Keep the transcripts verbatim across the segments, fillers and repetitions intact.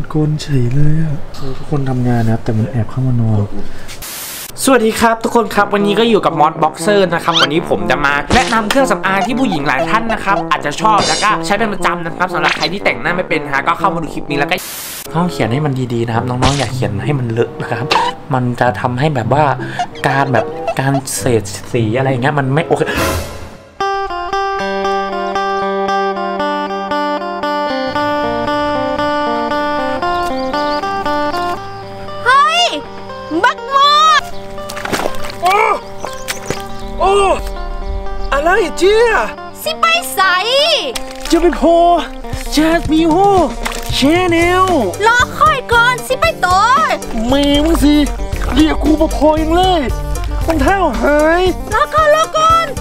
กลเฉยเลยอ่ะทุกคนทำงานนะครับแต่มันแอบเข้ามานอนสวัสดีครับทุกคนครับวันนี้ก็อยู่กับมอสบ็อกเซอร์นะครับวันนี้ผมจะมาแนะนำเครื่องสำอางที่ผู้หญิงหลายท่านนะครับอาจจะชอบแล้วก็ใช้เป็นประจำนะครับสำหรับใครที่แต่งหน้าไม่เป็นฮะก็เข้ามาดูคลิปนี้แล้วก็ต้องเขียนให้มันดีๆนะครับน้องๆอย่าเขียนให้มันเลอะนะครับมันจะทำให้แบบว่าการแบบการเศษสีอะไรอย่างเงี้ยมันไม่โอเคอะไรเจี๊ยสิไปใส่จะไปโพแชทมีโฮแชนแนลรอค่อยก่อนสิไปต่อเมย์มึงสิเรียกกูมาพอยังเลยมันเท้าหายรอก่อนรอก่อน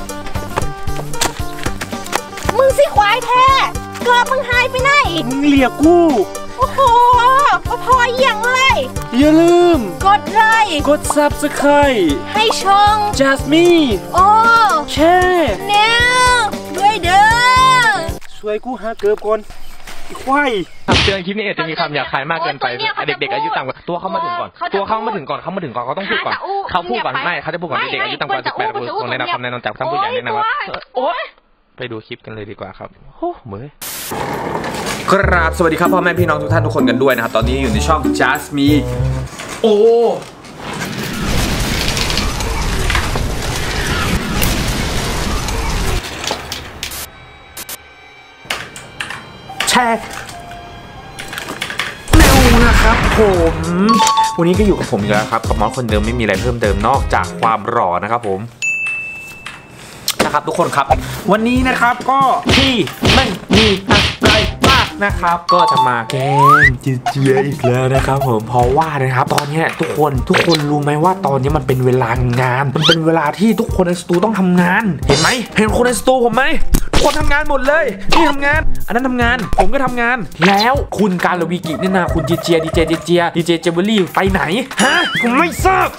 มึงสิควายแท้เกิดมึงหายไปไหนมึงเรียกกูโอ้โหพออย่างเลยอย่าลืมกดไลค์กด ซับสไครบ์ให้ช่องจัสมี่โอ้แชร์แนวด้วยเด้อช่วยกูหาเกิบก่อนอีควายเตือนคลิปนี้อาจจะมีคำหยาบคายมากเกินไปเด็กๆอายุต่ำกว่าตัวเขามาถึงก่อนตัวเขามาถึงก่อนเขามาถึงก่อนเขาต้องพูดก่อนเขาพูดก่อนไม่เขาจะพูดก่อนเด็กๆอายุต่ำกว่าสิบแปดปีคนได้รับคำแนะนำจากท่านผู้ใหญ่แนะนำว่าโอ๊ยไปดูคลิปกันเลยดีกว่าครับโอ้เหมยครับสวัสดีครับพ่อแม่พี่น้องทุกท่านทุกคนกันด้วยนะครับตอนนี้อยู่ในช่อง Just Me โอ้แชร์เร็วนะครับผมวันนี้ก็อยู่กับผมอีกแล้วครับกับมอสคนเดิมไม่มีอะไรเพิ่มเติมนอกจากความหล่อนะครับผมนะครับทุกคนครับวันนี้นะครับก็ที่ไม่มีอะไรมากนะครับก็จะมาแกล้งเจี๊ยอีกแล้วนะครับผมเพราะว่านะครับตอนนี้ทุกคนทุกคนรู้ไหมว่าตอนนี้มันเป็นเวลางานมันเป็นเวลาที่ทุกคนในสตูต้องทำงานเห็นไหมเห็นคนในสตูผมไหมทุกคนทำงานหมดเลยนี่ทำงานอันนั้นทำงานผมก็ทำงานแล้วคุณการลวีกิเนี่ยนะคุณเจียดีเจดีเจดีเจเจเบอรี่ไปไหนฮะผมไม่ทราบ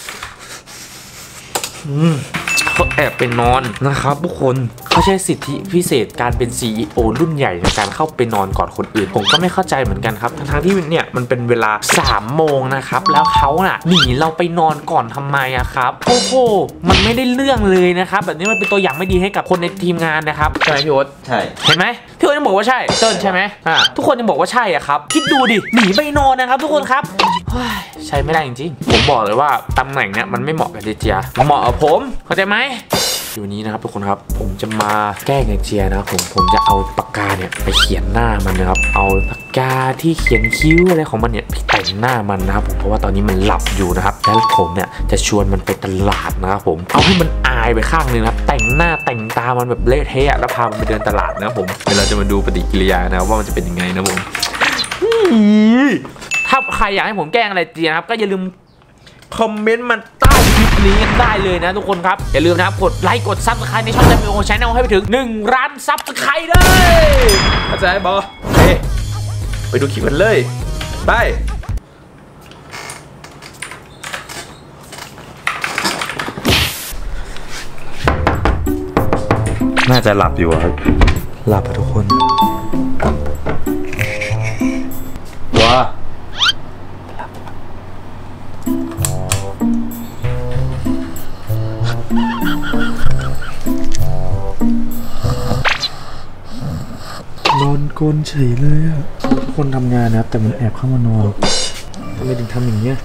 อืมเขาแอบไปนอนนะครับทุกคนเขาใช้สิทธิพิเศษการเป็น ซี อี โอ รุ่นใหญ่ในการเข้าไปนอนก่อนคนอื่นผมก็ไม่เข้าใจเหมือนกันครับทั้งที่เนี่ยมันเป็นเวลาสามโมงนะครับแล้วเขาน่ะหนีเราไปนอนก่อนทำไมอะครับโอ้โหมันไม่ได้เรื่องเลยนะครับแบบนี้มันเป็นตัวอย่างไม่ดีให้กับคนในทีมงานนะครับใช่ไหมพี่โอ๊ตใช่เห็นไหมพี่โอ๊ตยังบอกว่าใช่เติ้ลใช่ไหมอ่าทุกคนยังบอกว่าใช่อะครับคิดดูดิหนีไปนอนนะครับทุกคนครับใช่ไม่ได้จริงๆผมบอกเลยว่าตำแหน่งเนี้ยมันไม่เหมาะกับเจียเหมาะกับผมเข้าใจไหมอยู่นี้นะครับทุกคนครับผมจะมาแกล้งเจียนะครับผมผมจะเอาปากกาเนี่ยไปเขียนหน้ามันนะครับเอาปากกาที่เขียนคิ้วอะไรของมันเนี่ยไปแต่งหน้ามันนะครับผมเพราะว่าตอนนี้มันหลับอยู่นะครับแล้วผมเนี่ยจะชวนมันไปตลาดนะครับผมเอาให้มันอายไปข้างนึงนะครับแต่งหน้าแต่งตามันแบบเละเทะแล้วพามันไปเดินตลาดนะครับผมเดี๋ยวเราจะมาดูปฏิกิริยานะว่ามันจะเป็นยังไงนะผมถ้าใครอยากให้ผมแกล้งอะไรเจียนะครับก็อย่าลืมคอมเมนต์มันใต้คลิปนี้กันได้เลยนะทุกคนครับอย่าลืมนะครับกดไลค์กดซับสไครต์ในช่องจัสมิโอชาแนลให้ไปถึงหนึ่งล้านซับสไครต์เลยเข้าใจบอเฮ้ไปดูคลิปกันเลยไปน่าจะหลับอยู่ครับหลับทุกคนว้านอนกลเฉยเลยอ่ะทุกคนทำงานนะครับแต่มันแอบเข้ามานอนทำไมถึงทำอย่างเงี้ย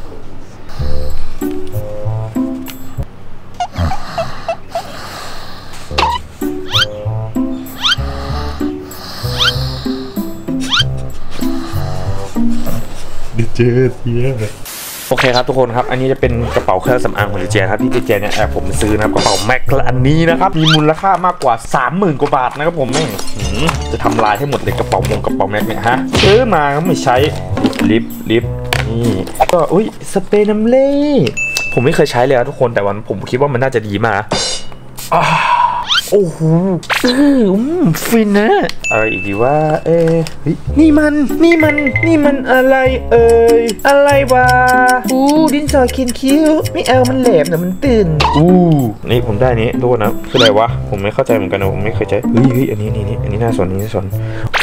ดิเจเทียโอเคครับทุกคนครับอันนี้จะเป็นกระเป๋าเครื่องสำอางของดิเจครับที่ดิเจเนี่ยแอบผมซื้อนะครับกระเป๋าแม็กอันนี้นะครับมีมูลค่ามากกว่า สามหมื่น กว่าบาทนะครับผมแม่งจะทำลายให้หมดเลยกระเป๋ามงกระเป๋าแม็กเนี่ยฮะซื้อมาก็ไม่ใช้ลิปลิปนี่ก็อุ้ยสเปรย์น้ำเล่ผมไม่เคยใช้เลยครับทุกคนแต่วันผมคิดว่ามันน่าจะดีมากโอ้โหฟินนะอะไรอีกดีว่าเอ๊ะนี่มันนี่มันนี่มันอะไรเอ่ยอะไรวะอู้ดินสอเขียนคิ้วไม่เอามันแหลมนะมันตื่นอู้นี่ผมได้นี้ทุกคนนะคืออะไรวะผมไม่เข้าใจเหมือนกันนะผมไม่เคยใช้เฮ้ยเฮ้ยอันนี้นี่นี่อันนี้น่าสนอันนี้น่าสนโอเค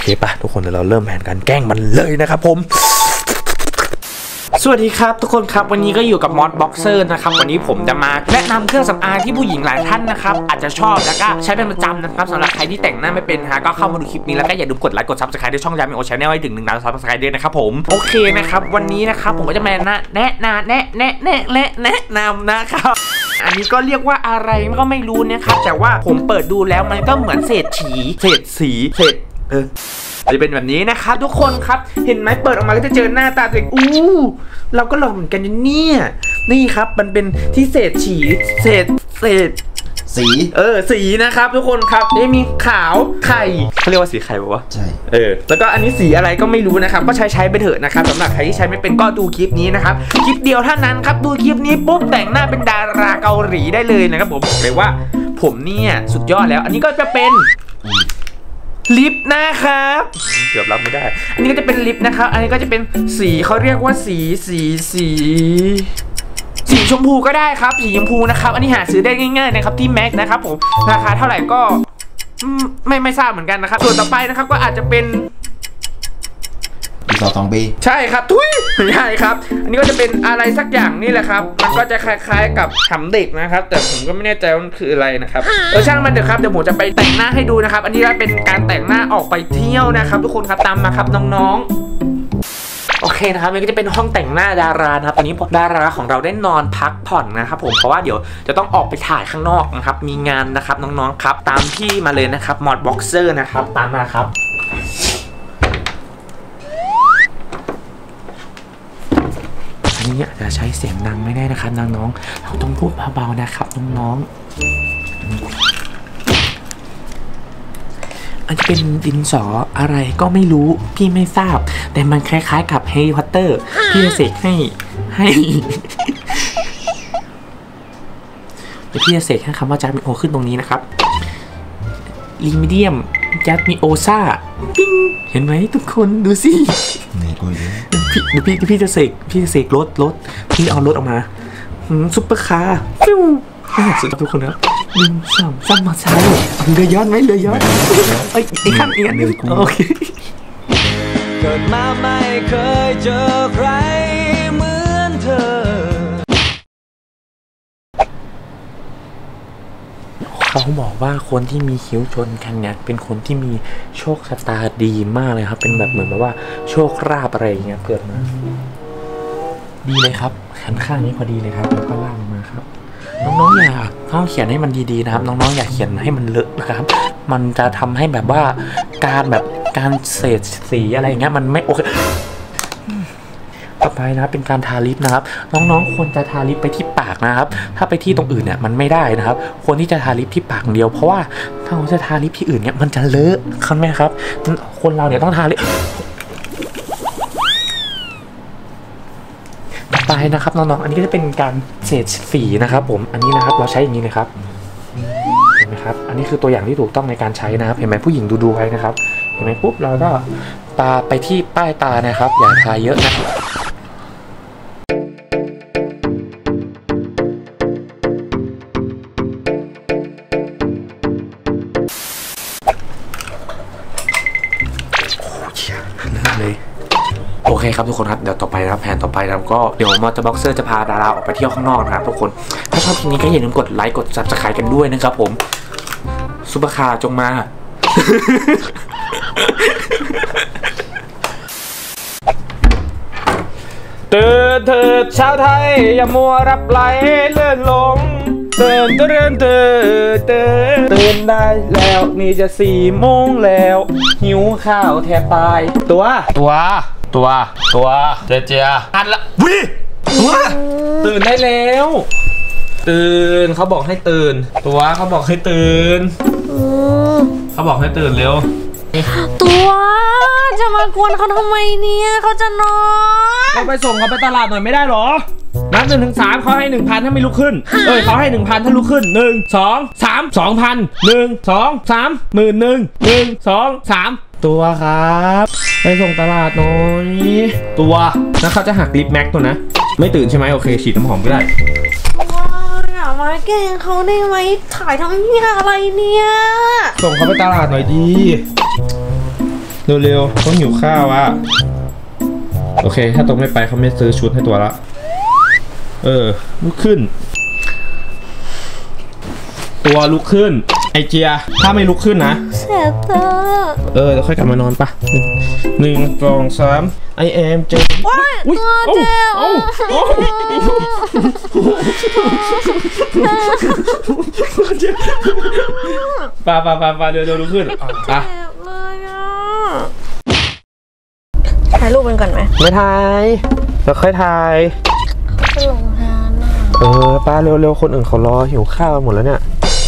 ป่ะทุกคนเดี๋ยวเราเริ่มแผนการแกล้งมันเลยนะครับผมสวัสดีครับทุกคนครับวันนี้ก็อยู่กับมอสบ็อกเซอร์นะครับวันนี้ผมจะมาแนะนำเครื่องสำอางที่ผู้หญิงหลายท่านนะครับอาจจะชอบแล้วก็ใช้เป็นประจำนะครับสำหรับใครที่แต่งหน้าไม่เป็นฮะก็เข้ามาดูคลิปนี้แล้วก็อย่าลืมกดไลค์กดซับสไครต์ที่ช่องยามิโอชาแนลให้ถึงหนึ่งล้านซับสไครต์ด้วยนะครับผมโอเคนะครับวันนี้นะครับผมก็จะมาแนะแนะแนะแนะแนะแนะแนะแนะนำนะครับอันนี้ก็เรียกว่าอะไรก็ไม่รู้นะครับแต่ว่าผมเปิดดูแล้วมันก็เหมือนเศษฉีเศษสีเศษเออจะเป็นแบบนี้นะครับทุกคนครับเห็นไหมเปิดออกมาก็จะเจอหน้าตาตัวเองอู้เราก็หล่อเหมือนกันเนี่ยนี่ครับมันเป็นที่เศษฉีเศษเศษสีเออสีนะครับทุกคนครับนี่มีขาวไข่เขาเรียกว่าสีไข่ปะวะใช่เออแล้วก็อันนี้สีอะไรก็ไม่รู้นะครับก็ใช้ใช้ไปเถอะนะครับสำหรับใครที่ใช้ไม่เป็นก็ดูคลิปนี้นะครับคลิปเดียวเท่านั้นครับดูคลิปนี้ปุ๊บแต่งหน้าเป็นดาราเกาหลีได้เลยนะครับผมบอกเลยว่าผมเนี่ยสุดยอดแล้วอันนี้ก็จะเป็นลิปนะครับเกือบรับไม่ได้อันนี้ก็จะเป็นลิปนะครับอันนี้ก็จะเป็นสีเขาเรียกว่าสีสีสีสีชมพูก็ได้ครับสีชมพูนะครับอันนี้หาซื้อได้ง่ายๆนะครับที่แม็กนะครับผมราคาเท่าไหร่ก็ไม่ไม่ทราบเหมือนกันนะครับส่วนต่อไปนะครับก็อาจจะเป็นสองสองปีใช่ครับทุยไม่ใช่ครับอันนี้ก็จะเป็นอะไรสักอย่างนี่แหละครับมันก็จะคล้ายๆกับหำเด็กนะครับแต่ผมก็ไม่แน่ใจว่ามันคืออะไรนะครับเออช่างมันเถอะครับเดี๋ยวผมจะไปแต่งหน้าให้ดูนะครับอันนี้ก็เป็นการแต่งหน้าออกไปเที่ยวนะครับทุกคนครับตามมาครับน้องๆโอเคนะครับนี่ก็จะเป็นห้องแต่งหน้าดารานะครับตอนนี้ดาราของเราได้นอนพักผ่อนนะครับผมเพราะว่าเดี๋ยวจะต้องออกไปถ่ายข้างนอกนะครับมีงานนะครับน้องๆครับตามที่มาเลยนะครับมอดบ็อกเซอร์นะครับตามมาครับอันนี้อาจจะใช้เสียงดังไม่ได้นะครับน้องๆเราต้องพูดเบาๆนะครับน้องๆอันจะเป็นดินสออะไรก็ไม่รู้พี่ไม่ทราบแต่มันคล้ายๆกับแฮร์รี่พอตเตอร์พี่จะเสกให้ให้เดี๋ยวพี่จะเสกให้คำว่าจัสมิโอขึ้นตรงนี้นะครับลิมิเดียมจัสมิโอซ่าปิ้งเห็นไหมทุกคนดูสิพี่เดี๋ยวพี่พี่จะเสกพี่จะเสกรถรถพี่เอารถออกมาซุปเปอร์คาร์ฟิวสุดทุกคนนะหนึ่งสองสามมาซ้ายเรือย้อนไหมเรือย้อนเอ้ยไอ้ข้างอีกอันนึงโอเคเกิดมาไม่เคยเจอใครเหมือนเธอเขาบอกว่าคนที่มีคิ้วชนกันเนี่ยเป็นคนที่มีโชคชะตาดีมากเลยครับเป็นแบบเหมือนแบบว่าโชคราบอะไรอย่างเงี้ยเกิดมาดีเลยครับขันข้างนี้พอดีเลยครับแล้วก็ล่างมาครับน้องๆอย่าต้องเขียนให้มันดีๆนะครับน้องๆอย่าเขียนให้มันเลอะนะครับมันจะทำให้แบบว่าการแบบการเศษสีอะไรอย่างเงี้ยมันไม่โอเคต่อไปนะเป็นการทาลิปนะครับน้องๆควรจะทาลิปไปที่ปากนะครับถ้าไปที่ตรงอื่นเนี่ยมันไม่ได้นะครับควรที่จะทาลิปที่ปากเดียวเพราะว่าถ้าเราจะทาลิปที่อื่นเนี่ยมันจะเลอะเข้าไหมครับคนเราเนี่ยต้องทาลิปต่อไปนะครับน้องๆอันนี้ก็จะเป็นการเศษสีนะครับผมอันนี้นะครับเราใช้อย่างนี้เลยครับเห็นไหมครับอันนี้คือตัวอย่างที่ถูกต้องในการใช้นะครับเห็นไหมผู้หญิงดูดูไว้นะครับเห็นไหมปุ๊บเราก็ตาไปที่ป้ายตานะครับอย่าทาเยอะนะโอเคครับทุกคนครับเดี๋ยวต่อไปนะครับแผนต่อไปนะครับก็เดี๋ยวมอเตอร์บ็อกเซอร์จะพาดาราออกไปเที่ยวข้างนอกนะครับทุกคนถ้าชอบคลิปนี้ก็อย่าลืมกดไลค์กดซับสไครต์กันด้วยนะครับผมซุปเปอร์คาร์จงมาเตือนเถิดชาวไทยอย่ามัวรับไหลเลื่อนลงเตือนเตือนเตือนเตือนเตือนได้แล้วนี่จะสี่โมงแล้วหิวข้าวแทบตายตัวตัวตัวตัวเจเจียอันละวิตัวตื่นได้แล้วตื่นเขาบอกให้ตื่นตัวเขาบอกให้ตื่นเขาบอกให้ตื่นเร็วตัวจะมากวนเขาทำไมเนี่ยเขาจะนอนเราไปส่งเขาไปตลาดหน่อยไม่ได้หรอนับหนึ่งถึงสามเขาให้หนึ่งพันถ้าไม่ลุกขึ้นเอ้ยเขาให้หนึ่งพันถ้าลุกขึ้นหนึ่งสองสามสองพันหนึ่งสองสามหมื่นหนึ่งหนึ่งสองสามตัวครับไปส่งตลาดหน่อยตัวแล้วเขาจะหักลิปแม็กตัวนะไม่ตื่นใช่ไหมโอเคฉีดน้ำหอมก็ได้อย่ามาแกล้งเขาได้ไหมถ่ายทำเหี้ยอะไรเนี่ยส่งเขาไปตลาดหน่อยดีเร็วๆเขาหิวข้าวอ่ะโอเคถ้าตรงไม่ไปเขาไม่ซื้อชุดให้ตัวละเออลุกขึ้นตัวลุกขึ้นไอเจียถ้าไม่ลุกขึ้นนะเสียเธอเออแล้วค่อยกลับมานอนปะหนึ่งสองสามไอแอมเจว้ายตัวเจ็บปาปาปาปาเดี๋ยวเดี๋ยวลุกขึ้นอ่ะถ่ายรูปมันก่อนไหมไม่ถ่ายแล้วค่อยถ่ายเขาจะลงทานอ่ะเออป้าเร็วๆคนอื่นเขารอหิวข้าวหมดแล้วเนี่ย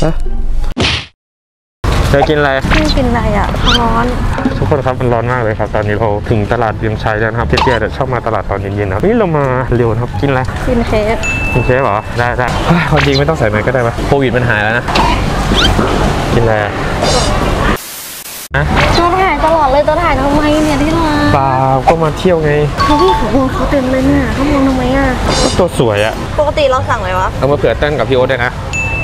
เธอกินอะไรไม่กินอะไรอ่ะร้อนทุกคนครับมันร้อนมากเลยครับตอนนี้เราถึงตลาดเวียงชัยแล้วนะครับเจ๊ๆชอบมาตลาดตอนเย็นๆนะนี่เรามาเร็วครับกินอะไรกินเค้กกินเค้กเหรอได้ได้ความจริงไม่ต้องใส่แมสก็ได้ปะโควิดมันหายแล้วนะกินอะไรนะตัวถ่ายตลอดเลยตัวถ่ายทำไมเนี่ยที่ร้านเปล่าก็มาเที่ยวไงเขาพี่เขามองเขาเต็มเลยเนี่ยเขามองทำไมอ่ะตัวสวยอ่ะปกติเราสั่งอะไรวะเอามาเผื่อเต้นกับพี่โอ๊ตด้วยนะ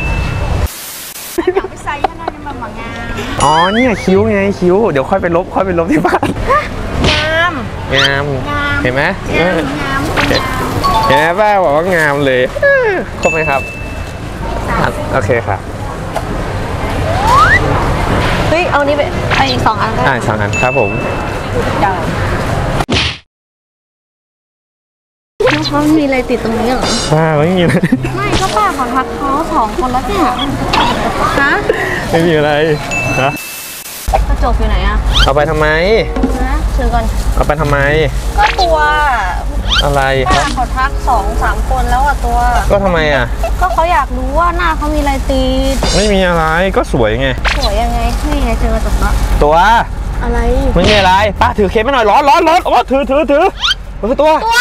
อ๋อเนี่ยคิ้วไงคิ้วเดี๋ยวค่อยไปลบค่อยไปลบที่บ้านงามงามเห็นไหมงามเห็นไหมป้าบอกว่างามเลยครบไหมครับโอเคครับเฮ้ยเอานี้ไปไปอีกสองอันได้สองอันครับผมเขามีอะไรติดตรงนี้เหรอป้าไม่มีอะไรไม่ก็ป้าขอทักเขาสองคนแล้วเนี่ยฮะไม่มีอะไรฮะกระจกอยู่ไหนอะเอาไปทำไมนะซื้อก่อนเอาไปทำไมก็ตัวอะไรป้าขอทักสองสามคนแล้วอะตัวก็ทำไมอะก็เขาอยากรู้ว่าหน้าเขามีอะไรติดไม่มีอะไรก็สวยไงสวยยังไงนี่ไงเจอกระจกแล้วตัวอะไรไม่มีอะไรป้าถือเค้กไม่หน่อยร้อนร้อนร้อนโอ้ถือถือถือถือตัวตัว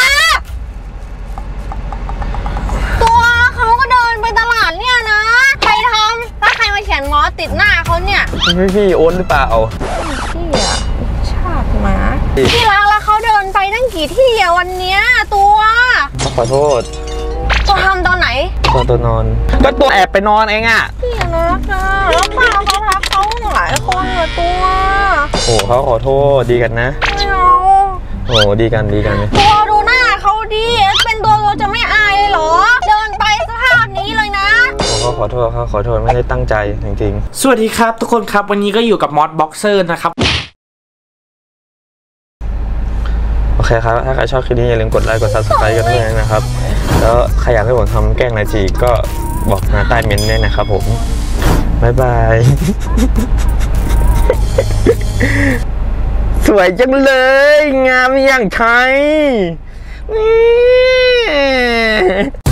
ตัวเขาก็เดินไปตลาดเนี่ยนะใครทำถ้าใครมาเขียนง้อติดหน้าเขาเนี่ยพี่พี่โอนหรือเปล่าพี่อะชาติหมาพี่รักแล้วเขาเดินไปตั้งกี่ที่อะวันเนี้ยตัวขอโทษตัวทำตอนไหนตัวตัวนอนก็ตัวแอบไปนอนเองอะพี่รักอะแล้วป้าเขาทักเขาหลายคนเลยตัวโอ้เขาขอโทษดีกันนะไม่เอาโอ้ดีกันดีกันตัวดูหน้าเขาดีเป็นตัวเราจะไม่อายหรอเดินไปสภาพนี้เลยนะเขาขอโทษเขาขอโทษไม่ได้ตั้งใจจริงๆสวัสดีครับทุกคนครับวันนี้ก็อยู่กับมอสบ็อกเซอร์นะครับโอเคครับถ้าใครชอบคลิปนี้อย่าลืมกดไลค์กดซับสไครต์กันด้วยนะครับแล้วใครอยากให้ผมทำแกล้งนาจีก็บอกมาใต้เมนต์ด้วยนะครับผมบ๊ายบายสวยจังเลยงามอย่างไทย